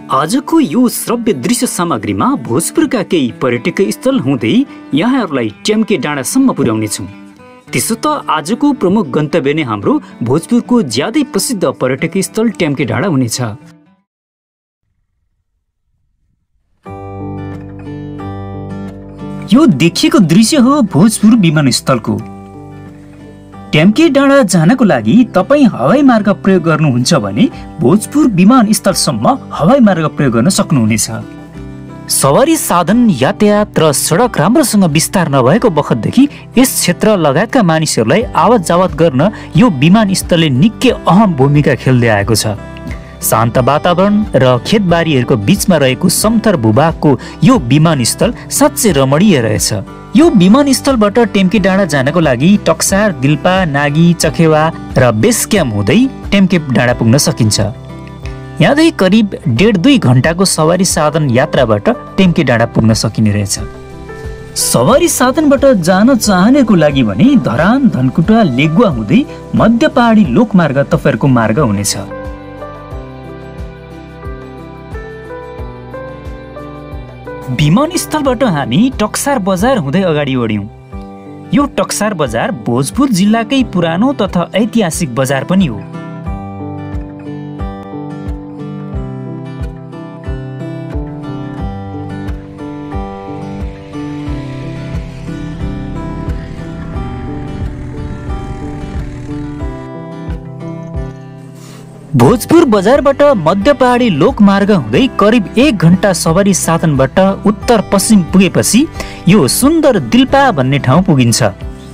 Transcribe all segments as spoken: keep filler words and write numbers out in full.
आजको यो श्रव्य दृश्य सामग्रीमा भोजपुरका केही पर्यटकीय स्थल हुँदै यहाँहरूलाई ट्याम्के डाँडासम्म पुर्याउनेछौँ। त्यसो त आजको प्रमुख गन्तव्य नै हाम्रो भोजपुरको ज्यादै प्रसिद्ध पर्यटकीय स्थल ट्याम्के डाँडा हुनेछ। यो देखिएको दृश्य हो भोजपुर विमानस्थलको। ट्याम्के डाँडा जानको लागि तपाईँ हवाई मार्ग प्रयोग गर्नुहुन्छ भने भोजपुर विमानस्थलसम्म हवाई मार्ग प्रयोग गर्न सक्नुहुनेछ। सवारी साधन यातायात र सडक राम्रोसँग विस्तार नभएको बखतदेखि यस क्षेत्र लगायतका मानिसहरूलाई आवत जावत गर्न यो विमानस्थलले निकै अहम भूमिका खेल्दै आएको छ। शान्त वातावरण र खेतबारीहरूको बीचमा रहेको समथर भूभागको यो विमानस्थल साँच्चै रमणीय रहेछ। यो विमानस्थलबाट ट्याम्के डाँडा जानको लागि टक्सार, दिल्पा, नागी, चखेवा र बेस क्याम्प हुँदै ट्याम्के डाँडा पुग्न सकिन्छ। यहाँदै करिब डेढ दुई घन्टाको सवारी साधन यात्राबाट ट्याम्के डाँडा पुग्न सकिने रहेछ। सवारी साधनबाट जान चाहनेको लागि भने धरान, धनकुटा, लेगुवा हुँदै मध्य पहाडी लोकमार्ग तपाईँहरूको मार्ग हुनेछ। विमानस्थलबाट हामी टक्सार बजार हुँदै अगाडि बढ्यौं। यो टक्सार बजार भोजपुर जिल्लाकै पुरानो तथा ऐतिहासिक बजार पनि हो। भोजपुर बजारबाट मध्य पहाडी लोकमार्ग हुँदै करिब एक घन्टा सवारी साधनबाट उत्तर पश्चिम पुगेपछि यो सुन्दर दिल्पा भन्ने ठाउँ पुगिन्छ।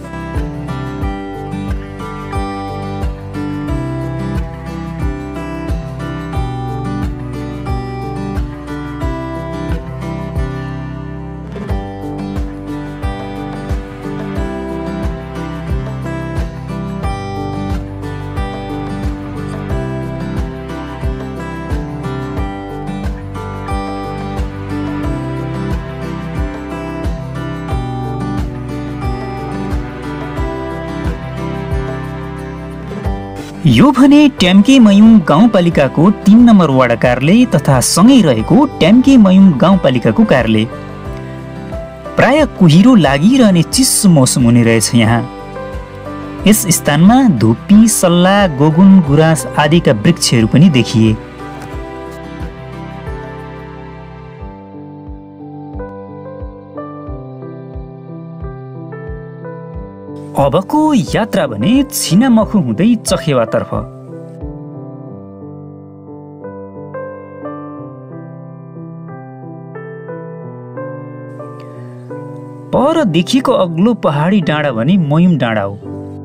यो भने ट्याम्के मयुङ गाउँपालिकाको तीन नम्बर वार्ड कार्यालय तथा सँगै रहेको ट्याम्के मयुङ गाउँपालिकाको कार्यालय। प्राय कुहिरो लागिरहने चिसो मौसम हुने रहेछ यहाँ। यस स्थानमा धुप्पी, सल्ला, गोगुन, गुराँस आदिका वृक्षहरू पनि देखिए। अबको यात्रा भने छिनामखु हुँदै चखेवातर्फ। पर देखिएको अग्लो पहाडी डाँडा भने मयुम डाँडा हो।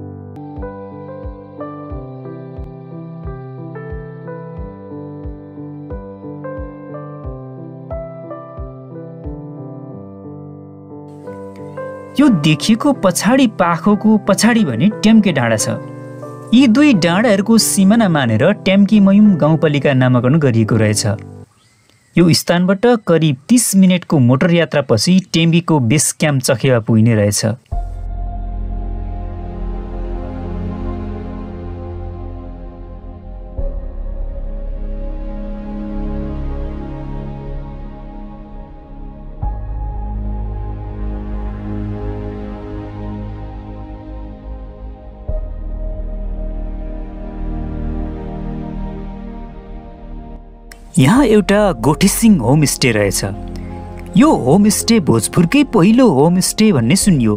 यो देखिएको पछाडि पाखोको पछाडि भने ट्याम्के डाँडा छ। यी दुई डाँडाहरूको सिमाना मानेर ट्याम्के मयुम गाउँपालिका नामाकरण गरिएको रहेछ। यो स्थानबाट करिब तीस मिनटको मोटर यात्रापछि ट्याम्केको बेस क्याम्प चखेवा पुगिने रहेछ। यहाँ एउटा गोठेसिङ होमस्टे रहेछ। यो होमस्टे भोजपुरकै पहिलो होमस्टे भन्ने सुनियो।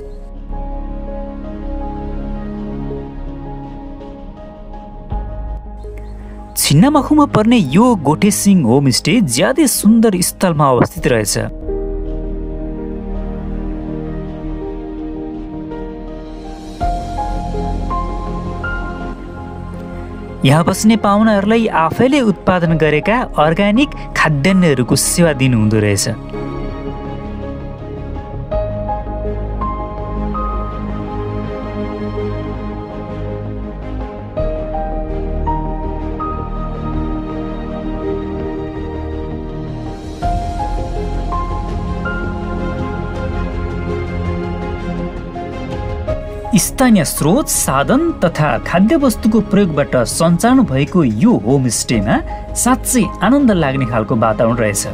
छिन्नामखुमा पर्ने यो गोठेसिङ होमस्टे ज्यादै सुन्दर स्थलमा अवस्थित रहेछ। यहाँ बस्ने पाहुनाहरूलाई आफैले उत्पादन गरेका अर्ग्यानिक खाद्यान्नहरूको सेवा दिनु हुँदो रहेछ। स्थानीय स्रोत, साधन तथा खाद्य वस्तुको प्रयोगबाट सञ्चालन भएको यो होमस्टेमा साँच्चै आनन्द लाग्ने खालको वातावरण रहेछ।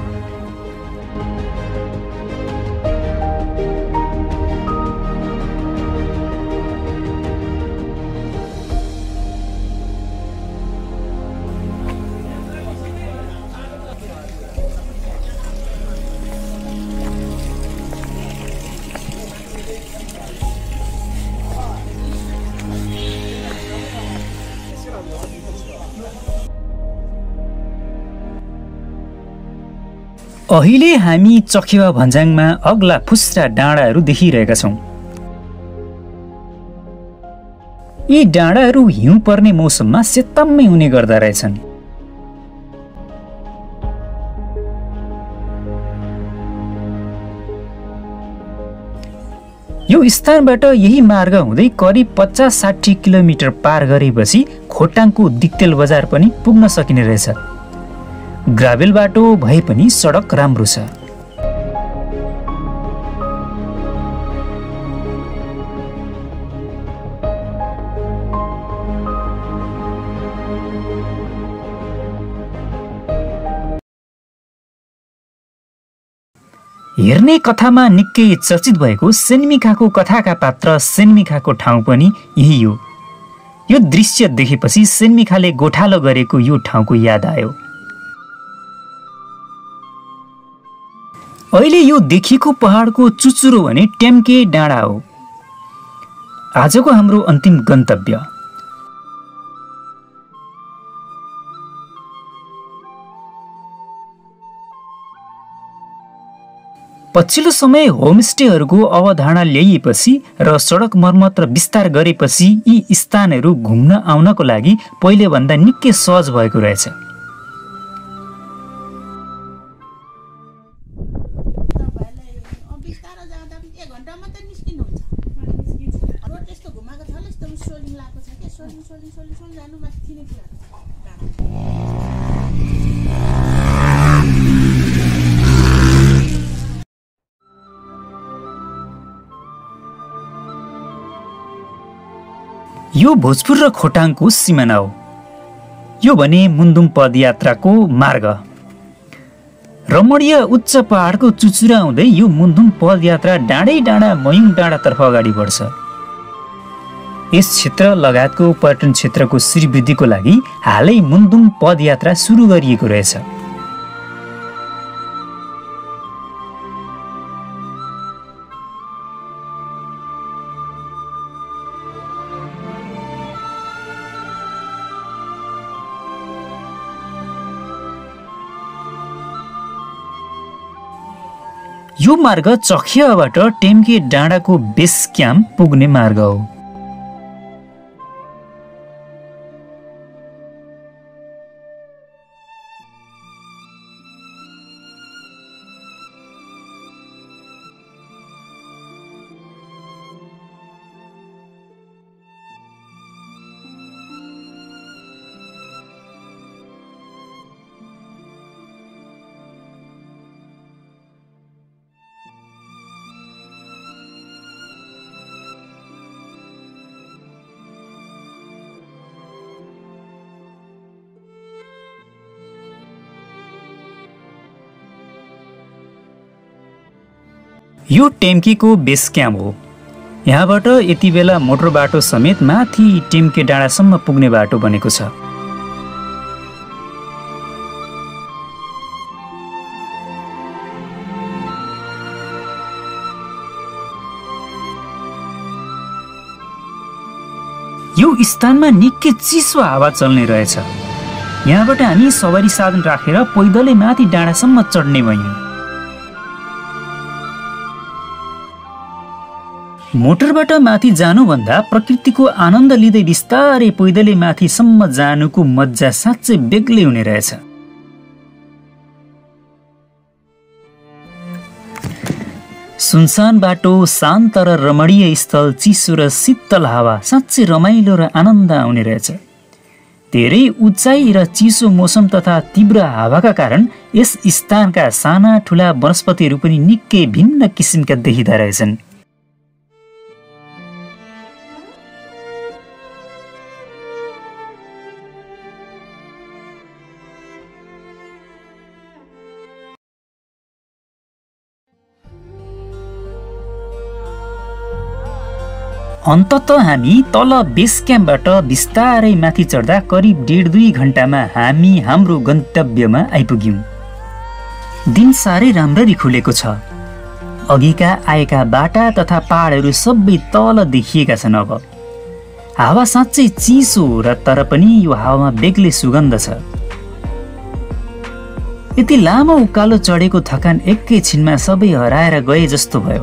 अहिले हामी चखेवा भन्ज्याङमा अग्ला फुस्रा डाँडाहरू देखिरहेका छौँ। यी डाँडाहरू हिउँ पर्ने मौसममा सेतम्मै हुने गर्दा रहेछन्। यो स्थानबाट यही मार्ग हुँदै करिब पचास साठी किलोमिटर पार गरेपछि खोटाङको दिक्तेल बजार पनि पुग्न सकिने रहेछ। ग्राभेल बाटो भए पनि सडक राम्रो छ। हेर्ने कथामा निकै चर्चित भएको सेन्मिखाको कथाका पात्र सेन्मिखाको ठाउँ पनि यही हो। यो दृश्य देखेपछि सेन्मिखाले गोठालो गरेको यो ठाउँको याद आयो। अहिले यो देखिएको पहाडको चुचुरो भने टेम्के डाँडा हो। आजको हाम्रो अन्तिम गन्तव्य। पछिल्लो समय होमस्टेहरूको अवधारणा ल्याइएपछि र सडक मर्मत र विस्तार गरेपछि यी स्थानहरू घुम्न आउनको लागि पहिलेभन्दा निकै सहज भएको रहेछ। यो भोजपुर र खोटाङको सिमाना हो। यो भने मुन्दुम पदयात्राको मार्ग। रमणीय उच्च पहाडको चुचुरा हुँदै यो मुन्दुम पदयात्रा डाँडै डाँडा मयुङ डाँडातर्फ अगाडि बढ्छ। यस क्षेत्र लगायतको पर्यटन क्षेत्रको श्रीवृद्धिको लागि हालै मुन्दुम पदयात्रा सुरु गरिएको रहेछ। यो मार्ग चखियाबाट टेम्के डाँडाको बेस क्याम्प पुग्ने मार्ग हो। यो टेम्कीको बेस क्याम्प हो। यहाँबाट यति बेला मोटर बाटो समेत माथि टेम्के डाँडासम्म पुग्ने बाटो बनेको छ। यो स्थानमा निकै चिसो हावा चल्ने रहेछ। यहाँबाट हामी सवारी साधन राखेर पैदलै माथि डाँडासम्म चढ्ने भयौँ। मोटरबाट माथि जानुभन्दा प्रकृतिको आनन्द लिँदै बिस्तारै पैदलै माथिसम्म जानुको मजा साँच्चै बेग्लै हुने रहेछ। सुनसान बाटो, शान्त र रमणीय स्थल, चिसो र शीतल हावा साँच्चै रमाइलो र आनन्द आउने रहेछ। धेरै उचाइ र चिसो मौसम तथा तीव्र हावाका कारण यस स्थानका साना ठुला वनस्पतिहरू पनि निकै भिन्न किसिमका देखिँदा रहेछन्। अन्तत हामी तल बेस क्याम्पबाट बिस्तारै माथि चढ्दा करिब डेढ दुई घण्टामा हामी हाम्रो गन्तव्यमा आइपुग्यौँ। दिन साह्रै राम्ररी खुलेको छ। अघिका आएका बाटा तथा पहाडहरू सबै तल देखिएका छन्। अब हावा साँच्चै चिसो र तर पनि यो हावामा बेग्लै सुगन्ध छ। यति लामो उकालो चढेको थकान एकैछिनमा सबै हराएर गए जस्तो भयो।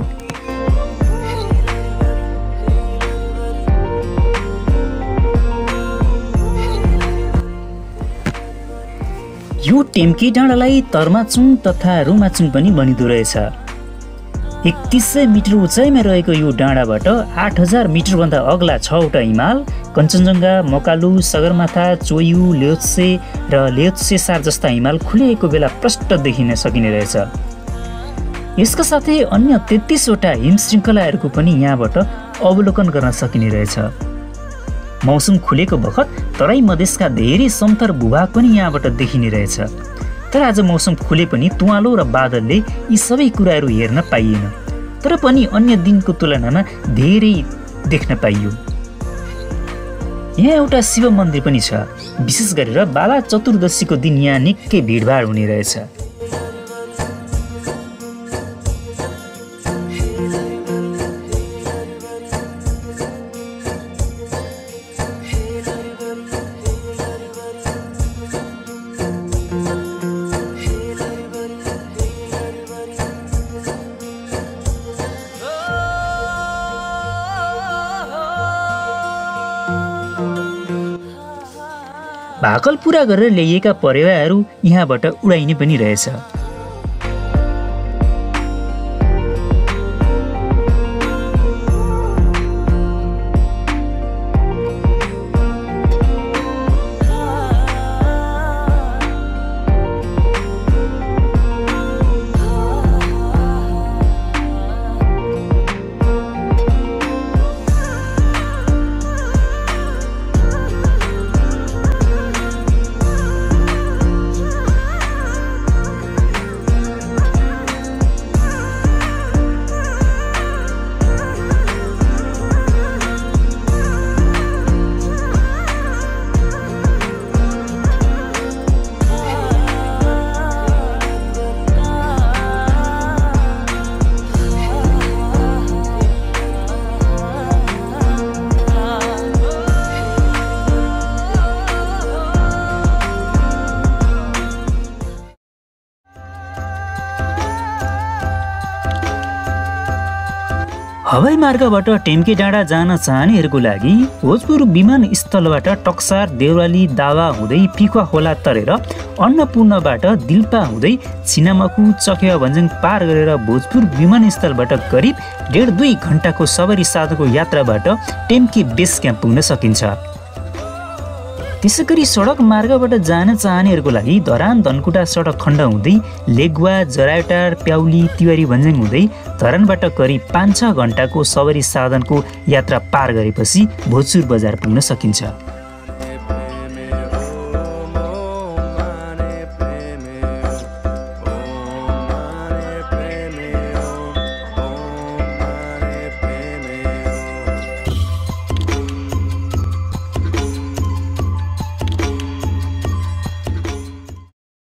यो टेम्की डाँडालाई तर्माचुङ तथा रुमाचुङ पनि भनिँदो रहेछ। एकतिस सय मिटर उचाइमा रहेको यो डाँडाबाट आठ हजार मिटरभन्दा अग्ला छवटा हिमाल कञ्चनजङ्घा, मकालु, सगरमाथा, चोयु, ल्योत्से र ल्योत्से सार जस्ता हिमाल खुलेको बेला प्रष्ट देखिन सकिने रहेछ। यसका साथै अन्य तेत्तिसवटा हिम श्रृङ्खलाहरूको पनि यहाँबाट अवलोकन गर्न सकिने रहेछ। मौसम खुलेको बखत तराई मधेसका धेरै समथर भूभाग पनि यहाँबाट देखिने रहेछ। तर आज मौसम खुले पनि तुवालो र बादलले यी सबै कुराहरू हेर्न पाइएन, तर पनि अन्य दिनको तुलनामा धेरै देख्न पाइयो। यहाँ एउटा शिव मन्दिर पनि छ। विशेष गरेर बाला चतुर्दशीको दिन यहाँ निकै भिडभाड हुने रहेछ। भाकल पुरा गरेर ल्याइएका परेवाहरू यहाँबाट उडाइने पनि रहेछ। हवाई मार्गबाट टेम्के डाँडा जान चाहनेहरूको लागि भोजपुर विमानस्थलबाट टक्सार, देउराली, दावा हुँदै पिखुवा खोला तरेर अन्नपूर्णबाट दिल्पा हुँदै छिनामखु, चकेवा भन्ज्याङ पार गरेर भोजपुर विमानस्थलबाट करिब डेढ दुई घण्टाको सवारी साधनको यात्राबाट टेम्के बेस क्याम्प पुग्न सकिन्छ। त्यसैगरी सडक मार्गबाट जान चाहनेहरूको लागि धरान धनकुटा सडक खण्ड हुँदै लेगुवा, जराटार, प्याउली, तिवारी भन्ज्याङ हुँदै धरानबाट करिब पाँच छ घण्टाको सवारी साधनको यात्रा पार गरेपछि भोजपुर बजार पुग्न सकिन्छ।